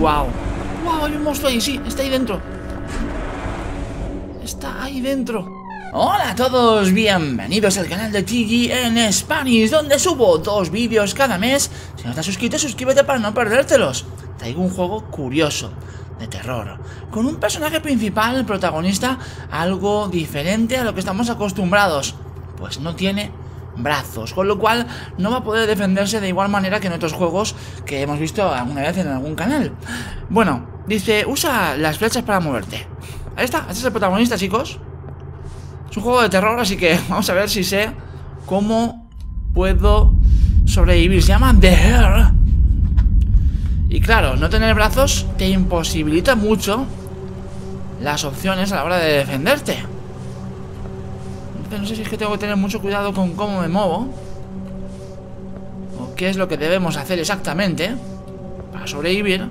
Wow. Wow, hay un monstruo ahí, sí, está ahí dentro. Está ahí dentro. Hola a todos, bienvenidos al canal de TG en Spanish, donde subo 2 vídeos cada mes. Si no estás suscrito, suscríbete para no perdértelos. Traigo un juego curioso, de terror, con un personaje principal, el protagonista, algo diferente a lo que estamos acostumbrados. Pues no tiene brazos, con lo cual no va a poder defenderse de igual manera que en otros juegos que hemos visto alguna vez en algún canal. Bueno, dice, usa las flechas para moverte. Ahí está, este es el protagonista, chicos. Es un juego de terror, así que vamos a ver si sé cómo puedo sobrevivir. Se llama The Hair. Y claro, no tener brazos te imposibilita mucho las opciones a la hora de defenderte. Entonces no sé si es que tengo que tener mucho cuidado con cómo me muevo, o qué es lo que debemos hacer exactamente para sobrevivir.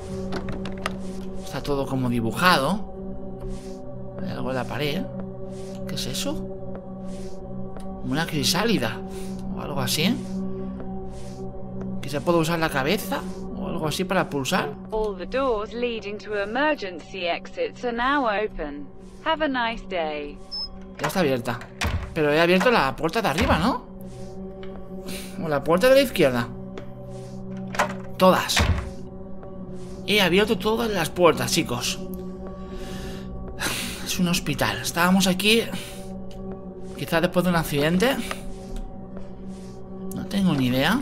Está todo como dibujado. Hay algo en la pared. ¿Qué es eso? Una crisálida o algo así. ¿Quizá puedo usar la cabeza o algo así para pulsar? All the doors leading to emergency exits are now open. Have a nice day. Ya está abierta. Pero he abierto la puerta de arriba, ¿no? O la puerta de la izquierda. Todas. He abierto todas las puertas, chicos. Es un hospital. Estábamos aquí, quizás después de un accidente. No tengo ni idea.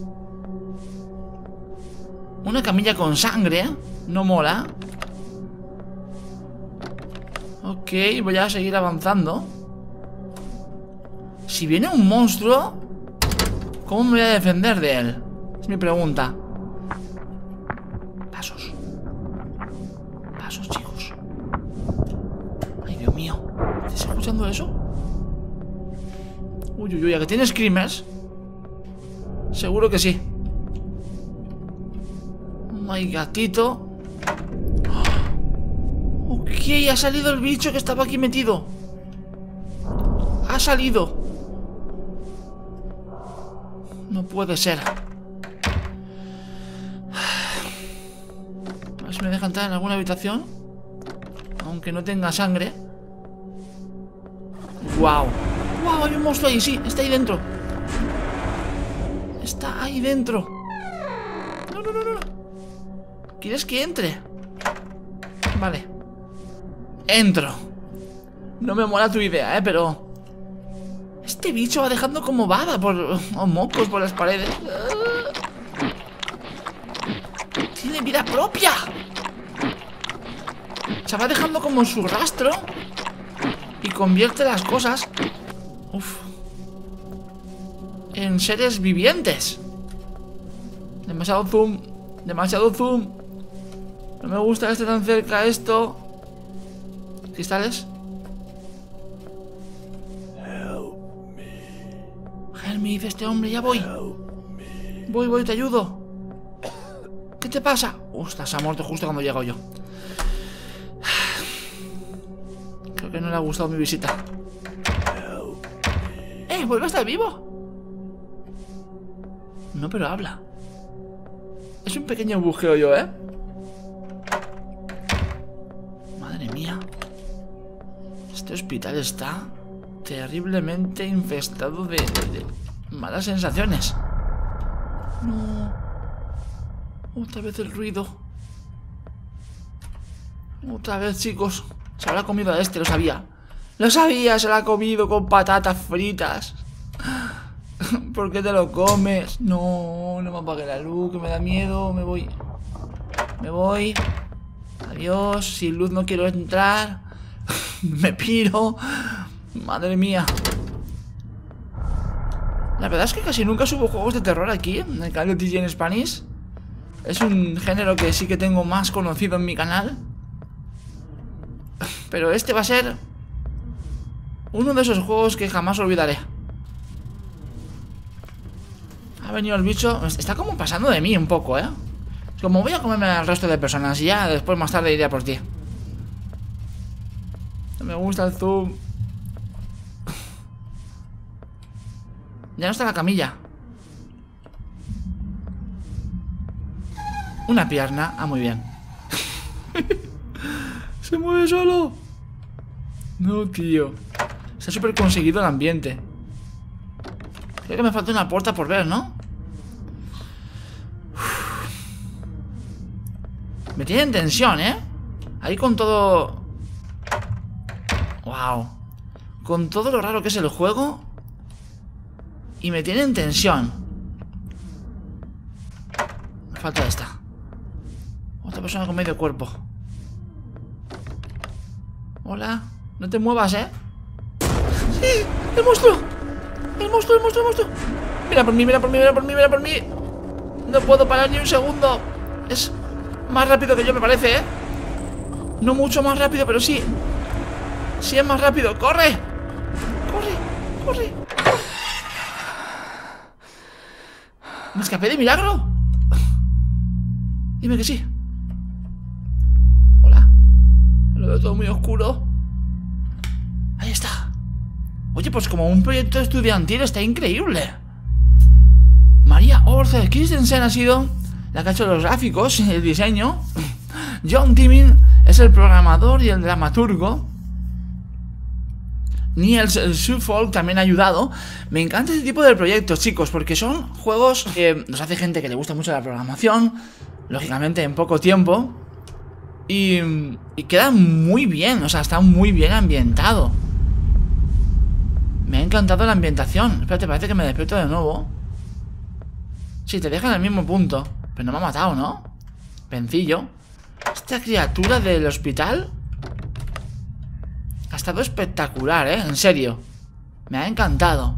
Una camilla con sangre. No mola. Ok, voy a seguir avanzando. Si viene un monstruo, ¿cómo me voy a defender de él? Es mi pregunta. Pasos. Pasos, chicos. Ay, Dios mío. ¿Estás escuchando eso? Uy, uy, uy, ¿a que tiene screamers? Seguro que sí. Ay, gatito. Ok, ha salido el bicho que estaba aquí metido. Ha salido. No puede ser. A ver si me deja entrar en alguna habitación, aunque no tenga sangre. Wow. Wow, hay un monstruo ahí, sí, está ahí dentro. Está ahí dentro. No, no, no, no. ¿Quieres que entre? Vale. Entro. No me mola tu idea, pero este bicho va dejando como baba o mocos por las paredes. Tiene vida propia. Se va dejando como su rastro y convierte las cosas en seres vivientes. Demasiado zoom. Demasiado zoom. No me gusta que esté tan cerca esto. ¿Cristales? Help me, dice este hombre, ya voy. Voy, te ayudo. ¿Qué te pasa? Ostras, se ha muerto justo cuando llego yo. Creo que no le ha gustado mi visita. ¿Vuelve a estar vivo? No, pero habla. Es un pequeño bujeo yo, ¿eh? Madre mía. Este hospital está terriblemente infestado de malas sensaciones. No. Otra vez el ruido. Otra vez, chicos. Se habrá comido a este, lo sabía. Lo sabía, se lo ha comido con patatas fritas. ¿Por qué te lo comes? No, no me apague la luz, que me da miedo. Me voy. Me voy. Adiós, sin luz no quiero entrar. Me piro. Madre mía. La verdad es que casi nunca subo juegos de terror aquí en el canal de TG en Spanish. Es un género que sí que tengo más conocido en mi canal. Pero este va a ser uno de esos juegos que jamás olvidaré. Ha venido el bicho. Está como pasando de mí un poco, ¿eh? Es como voy a comerme al resto de personas y ya después más tarde iré a por ti. No me gusta el zoom. Ya no está la camilla. Una pierna. Ah, muy bien. Se mueve solo. No, tío. Se ha súper conseguido el ambiente. Creo que me falta una puerta por ver, ¿no? Me tiene en tensión, ¿eh? Ahí con todo... Wow. Con todo lo raro que es el juego. Y me tiene en tensión. Me falta esta. Otra persona con medio cuerpo. Hola. No te muevas, ¿eh? ¡Sí! ¡El monstruo! ¡El monstruo, el monstruo, el monstruo! Mira por mí, mira por mí, mira por mí, mira por mí. No puedo parar ni un segundo. Es más rápido que yo, me parece, ¿eh? No mucho más rápido, pero sí. Sí es más rápido. ¡Corre! ¡Corre! ¡Corre! ¿Me escapé de milagro? Dime que sí. Hola. Lo veo todo muy oscuro. Ahí está. Oye, pues como un proyecto estudiantil está increíble. María Orce Christensen ha sido la que ha hecho los gráficos y el diseño. John Timming es el programador y el dramaturgo. Niels Suffolk también ha ayudado. Me encanta este tipo de proyectos, chicos, porque son juegos que nos hace gente que le gusta mucho la programación, lógicamente en poco tiempo, y queda muy bien, o sea, está muy bien ambientado. Me ha encantado la ambientación. Espérate, parece que me despierto de nuevo. Sí, te deja en el mismo punto. Pero no me ha matado, ¿no? Vencillo. Esta criatura del hospital ha estado espectacular, ¿eh? En serio. Me ha encantado.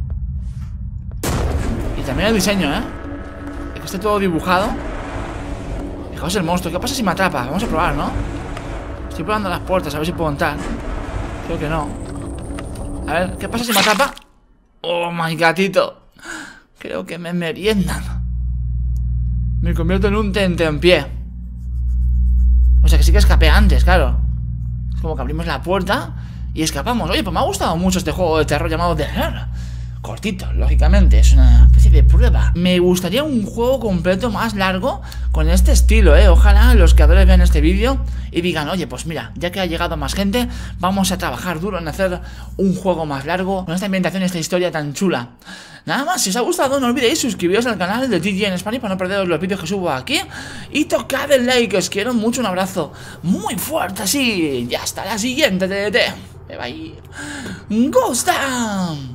Y también el diseño, ¿eh? Es que esté todo dibujado. Fijaos el monstruo. ¿Qué pasa si me atrapa? Vamos a probar, ¿no? Estoy probando las puertas, a ver si puedo entrar. Creo que no. A ver, ¿qué pasa si me atrapa? Oh, my gatito. Creo que me meriendan. Me convierto en un tentempié. O sea que sí que escapé antes, claro. Es como que abrimos la puerta y escapamos. Oye, pues me ha gustado mucho este juego de terror llamado The Her. Cortito, lógicamente, es una especie de prueba. Me gustaría un juego completo más largo con este estilo, Ojalá los creadores vean este vídeo y digan, oye, pues mira, ya que ha llegado más gente, vamos a trabajar duro en hacer un juego más largo con esta ambientación y esta historia tan chula. Nada más, si os ha gustado no olvidéis suscribiros al canal de TG en Spanish para no perderos los vídeos que subo aquí. Y tocad el like, os quiero mucho, un abrazo muy fuerte así. Y hasta la siguiente, TDT. Me va a ir. Ghost Town.